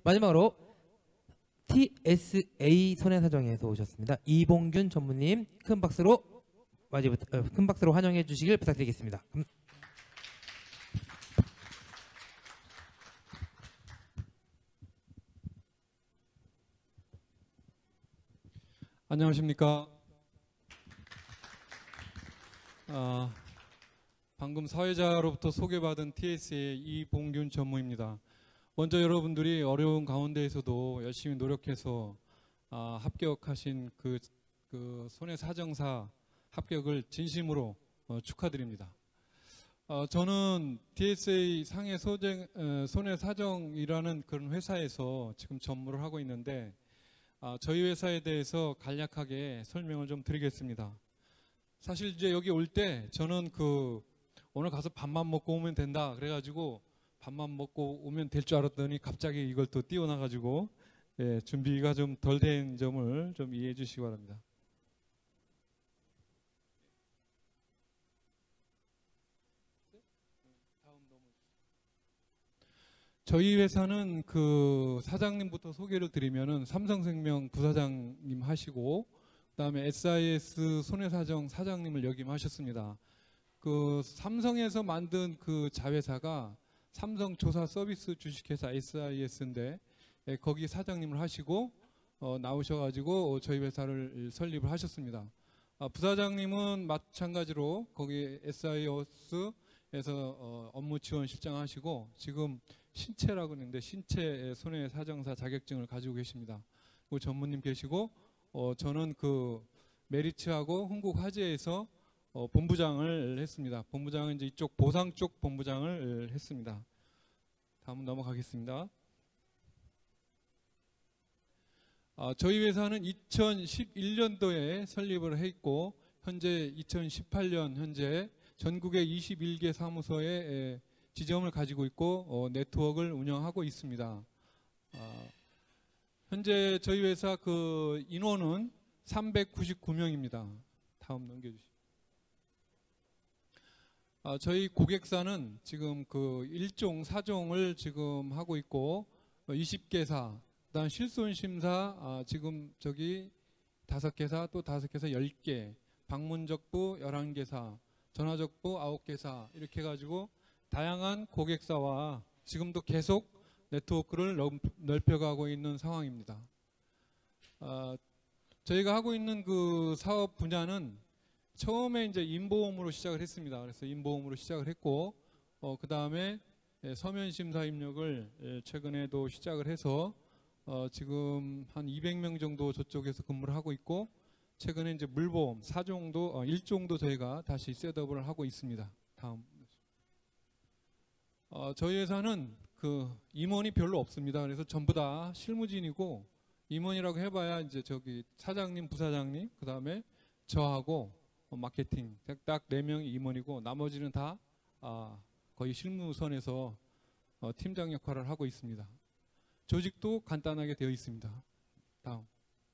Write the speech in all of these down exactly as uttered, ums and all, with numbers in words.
마지막으로 티에스에이 손해사정에서 오셨습니다. 이봉균 전무님 큰 박수로 맞이 어, 큰 박수로 환영해 주시길 부탁드리겠습니다. 음. 안녕하십니까. 아, 방금 사회자로부터 소개받은 티에스에이 이봉균 전무입니다. 먼저 여러분들이 어려운 가운데에서도 열심히 노력해서 아, 합격하신 그, 그 손해사정사 합격을 진심으로 어, 축하드립니다. 어, 저는 티에스에이 상해 소정, 어, 손해사정이라는 그런 회사에서 지금 전무를 하고 있는데 아, 저희 회사에 대해서 간략하게 설명을 좀 드리겠습니다. 사실 이제 여기 올 때 저는 그 오늘 가서 밥만 먹고 오면 된다 그래가지고 밥만 먹고 오면 될 줄 알았더니 갑자기 이걸 또 띄워놔가지고 예, 준비가 좀 덜 된 점을 좀 이해해 주시기 바랍니다. 저희 회사는 그 사장님부터 소개를 드리면은 삼성생명 부사장님 하시고 그다음에 에스아이에스 손해사정 사장님을 역임하셨습니다. 그 삼성에서 만든 그 자회사가 삼성조사서비스 주식회사 에스아이에스인데 예, 거기 사장님을 하시고 어, 나오셔가지고 저희 회사를 설립을 하셨습니다. 아, 부사장님은 마찬가지로 거기 에스아이에스에서 어, 업무 지원 실장 하시고 지금 신체라고 하는데 신체 손해사정사 자격증을 가지고 계십니다. 그 전무님 계시고 어, 저는 그 메리츠하고 흥국화재에서 어, 본부장을 했습니다. 본부장은 이제 이쪽 보상 쪽 본부장을 했습니다. 다음 넘어가겠습니다. 아, 저희 회사는 이천십일 년도에 설립을 했고 현재 이천십팔 년 현재 전국의 이십일 개 사무소에 에, 지점을 가지고 있고 어, 네트워크를 운영하고 있습니다. 아, 현재 저희 회사 그 인원은 삼백구십구 명입니다. 다음 넘겨주시죠. 아, 저희 고객사는 지금 그 일 종, 사 종을 지금 하고 있고 이십 개사, 그다음 실손심사 아, 지금 저기 다섯 개사 또 다섯 개사 열 개, 방문적부 열한 개사, 전화적부 아홉 개사 이렇게 해가지고 다양한 고객사와 지금도 계속 네트워크를 넓혀가고 있는 상황입니다. 아, 저희가 하고 있는 그 사업 분야는 처음에 이제 인보험으로 시작을 했습니다. 그래서 인보험으로 시작을 했고, 어, 그 다음에 서면심사 입력을 최근에도 시작을 해서 어, 지금 한 이백 명 정도 저쪽에서 근무를 하고 있고, 최근에 이제 물보험 사 종도, 어, 일 종도 저희가 다시 셋업을 하고 있습니다. 다음. 어, 저희 회사는 그 임원이 별로 없습니다. 그래서 전부 다 실무진이고 임원이라고 해봐야 이제 저기 사장님, 부사장님, 그 다음에 저하고 어, 마케팅 딱 네 명이 임원이고 나머지는 다 아, 거의 실무선에서 어, 팀장 역할을 하고 있습니다. 조직도 간단하게 되어 있습니다. 다음.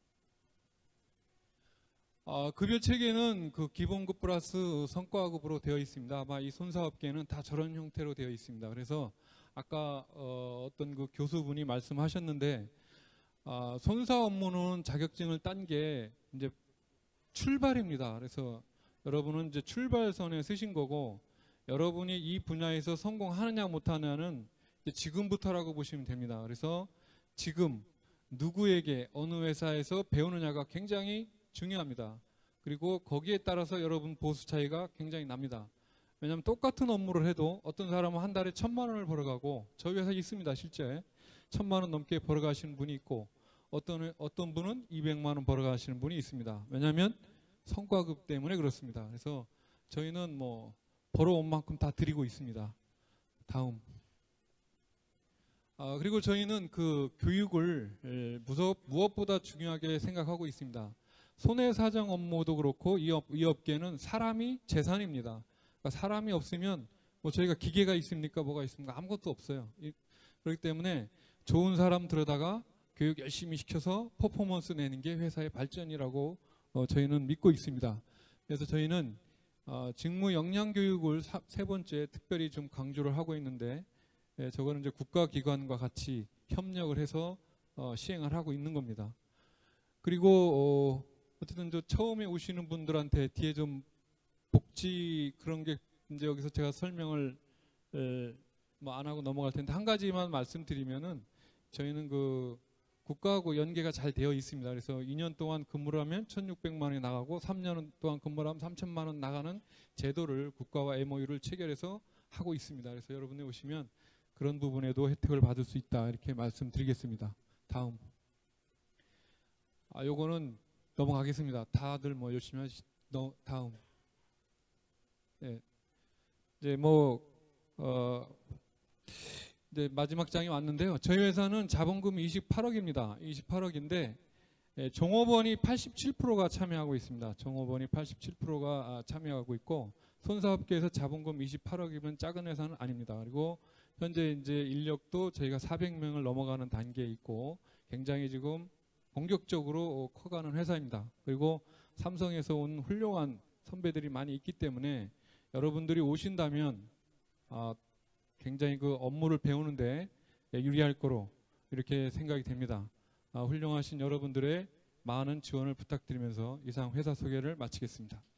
어, 급여 체계는 그 기본급 플러스 성과급으로 되어 있습니다. 아마 이 손사업계는 다 저런 형태로 되어 있습니다. 그래서 아까 어, 어떤 그 교수분이 말씀하셨는데 어, 손사 업무는 자격증을 딴 게 이제 출발입니다. 그래서 여러분은 이제 출발선에 쓰신 거고 여러분이 이 분야에서 성공하느냐 못하느냐는 이제 지금부터라고 보시면 됩니다. 그래서 지금 누구에게 어느 회사에서 배우느냐가 굉장히 중요합니다. 그리고 거기에 따라서 여러분 보수 차이가 굉장히 납니다. 왜냐하면 똑같은 업무를 해도 어떤 사람은 한 달에 천만 원을 벌어가고 저희 회사에 있습니다. 실제 천만 원 넘게 벌어가시는 분이 있고 어떤, 어떤 분은 이백만 원 벌어가시는 분이 있습니다. 왜냐하면 성과급 때문에 그렇습니다. 그래서 저희는 뭐 벌어온 만큼 다 드리고 있습니다. 다음. 아, 그리고 저희는 그 교육을 무엇, 무엇보다 중요하게 생각하고 있습니다. 손해사정 업무도 그렇고 이, 업, 이 업계는 사람이 재산입니다. 그러니까 사람이 없으면 뭐 저희가 기계가 있습니까? 뭐가 있습니까? 아무것도 없어요. 이, 그렇기 때문에 좋은 사람 들여다가 교육 열심히 시켜서 퍼포먼스 내는 게 회사의 발전이라고 어, 저희는 믿고 있습니다. 그래서 저희는 어, 직무 역량 교육을 사, 세 번째 특별히 좀 강조를 하고 있는데 예, 저거는 이제 국가기관과 같이 협력을 해서 어, 시행을 하고 있는 겁니다. 그리고 어, 어쨌든 저 처음에 오시는 분들한테 뒤에 좀 복지 그런 게 이제 여기서 제가 설명을 뭐 안 하고 넘어갈 텐데 한 가지만 말씀드리면은 저희는 그 국가하고 연계가 잘 되어 있습니다. 그래서 이 년 동안 근무를 하면 천육백만 원이 나가고 삼 년 동안 근무를 하면 삼천만 원 나가는 제도를 국가와 엠오유를 체결해서 하고 있습니다. 그래서 여러분이 오시면 그런 부분에도 혜택을 받을 수 있다 이렇게 말씀드리겠습니다. 다음. 아 요거는 넘어가겠습니다. 다들 뭐 열심히 하시. 너 다음. 네. 이제 뭐 어. 이제 마지막 장이 왔는데요. 저희 회사는 자본금이 이십팔억입니다. 이십팔억인데 예, 종업원이 팔십칠 퍼센트가 참여하고 있습니다. 종업원이 팔십칠 퍼센트가 참여하고 있고 손사업계에서 자본금 이십팔억이면 작은 회사는 아닙니다. 그리고 현재 이제 인력도 저희가 사백 명을 넘어가는 단계에 있고 굉장히 지금 공격적으로 커가는 회사입니다. 그리고 삼성에서 온 훌륭한 선배들이 많이 있기 때문에 여러분들이 오신다면 아, 굉장히 그 업무를 배우는데 유리할 거로 이렇게 생각이 됩니다. 아, 훌륭하신 여러분들의 많은 지원을 부탁드리면서 이상 회사 소개를 마치겠습니다.